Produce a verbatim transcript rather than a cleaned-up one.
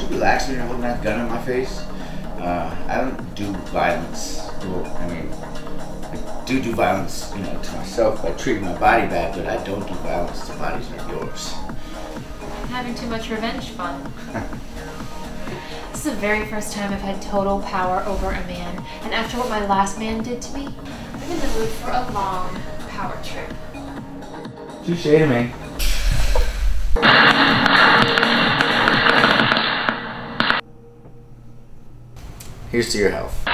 you relax when you're holding that gun in my face? Uh, I don't do violence. Well, I mean, I do do violence, you know, to myself by treating my body bad, but I don't do violence to bodies like yours. Having too much revenge fun. This is the very first time I've had total power over a man, and after what my last man did to me, I'm in the mood for a long power trip. Touche to me. Here's to your health.